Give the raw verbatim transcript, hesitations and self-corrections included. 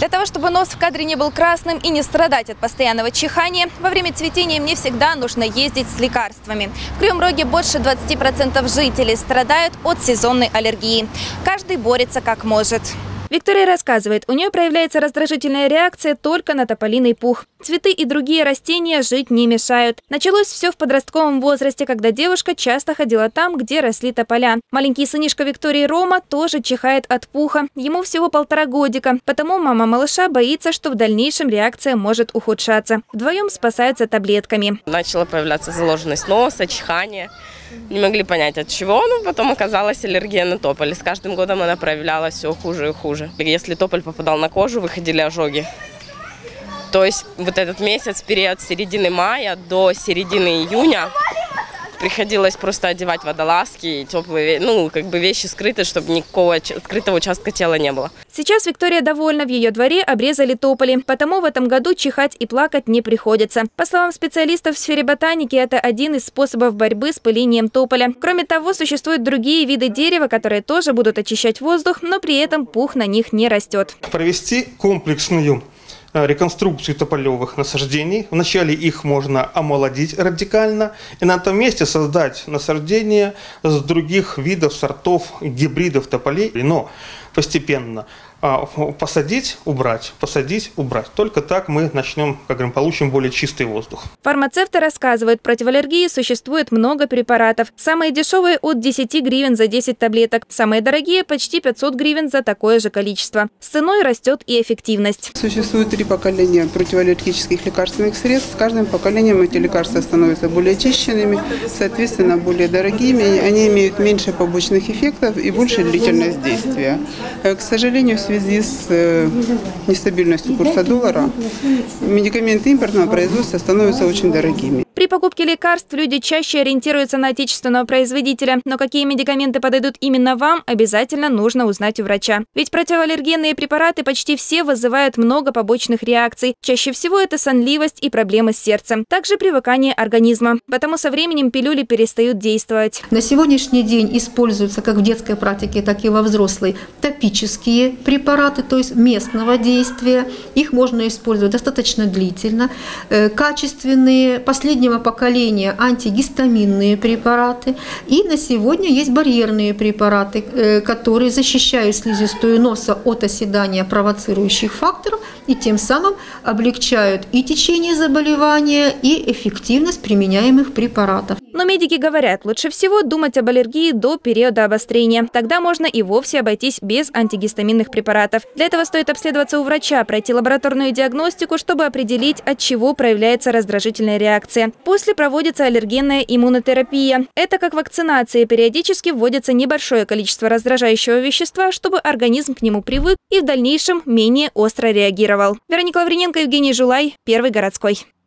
Для того, чтобы нос в кадре не был красным и не страдать от постоянного чихания, во время цветения мне всегда нужно ездить с лекарствами. В Кривом Роге больше двадцати процентов жителей страдают от сезонной аллергии. Каждый борется как может. Виктория рассказывает, у нее проявляется раздражительная реакция только на тополиный пух. Цветы и другие растения жить не мешают. Началось все в подростковом возрасте, когда девушка часто ходила там, где росли тополя. Маленький сынишка Виктории Рома тоже чихает от пуха. Ему всего полтора годика, потому мама малыша боится, что в дальнейшем реакция может ухудшаться. Вдвоем спасаются таблетками. Начала появляться заложенность носа, чихание. Не могли понять от чего, но потом оказалась аллергия на тополь. С каждым годом она проявлялась все хуже и хуже. Если тополь попадал на кожу, выходили ожоги. То есть вот этот месяц, период с середины мая до середины июня, приходилось просто одевать водолазки, теплые, ну, как бы вещи скрыты, чтобы никакого открытого участка тела не было. Сейчас Виктория довольна, в ее дворе обрезали тополи, потому в этом году чихать и плакать не приходится. По словам специалистов в сфере ботаники, это один из способов борьбы с пылением тополя. Кроме того, существуют другие виды дерева, которые тоже будут очищать воздух, но при этом пух на них не растет. Провести комплексную реконструкцию тополевых насаждений. Вначале их можно омолодить радикально и на этом месте создать насаждения с других видов, сортов, гибридов тополей, но постепенно посадить, убрать, посадить, убрать. Только так мы начнем, как говорим, получим более чистый воздух. Фармацевты рассказывают, против аллергии существует много препаратов. Самые дешевые от десяти гривен за десять таблеток, самые дорогие почти пятьсот гривен за такое же количество. С ценой растет и эффективность. Существует три поколения противоаллергических лекарственных средств. С каждым поколением эти лекарства становятся более очищенными, соответственно, более дорогими. Они имеют меньше побочных эффектов и больше длительность действия. К сожалению, в связи с нестабильностью курса доллара медикаменты импортного производства становятся очень дорогими. При покупке лекарств люди чаще ориентируются на отечественного производителя, но какие медикаменты подойдут именно вам, обязательно нужно узнать у врача. Ведь противоаллергенные препараты почти все вызывают много побочных реакций. Чаще всего это сонливость и проблемы с сердцем, также привыкание организма. Потому со временем пилюли перестают действовать. На сегодняшний день используются как в детской практике, так и во взрослой топические препараты, то есть местного действия. Их можно использовать достаточно длительно. Качественные, последнего поколения антигистаминные препараты. И на сегодня есть барьерные препараты, которые защищают слизистую носа от оседания провоцирующих факторов и тем самым облегчают и течение заболевания, и эффективность применяемых препаратов. Но медики говорят, лучше всего думать об аллергии до периода обострения. Тогда можно и вовсе обойтись без антигистаминных препаратов. Для этого стоит обследоваться у врача, пройти лабораторную диагностику, чтобы определить, от чего проявляется раздражительная реакция. После проводится аллергенная иммунотерапия. Это как вакцинация. Периодически вводится небольшое количество раздражающего вещества, чтобы организм к нему привык и в дальнейшем менее остро реагировал. Вероника Лавриненко, Евгений Жулай, Первый городской.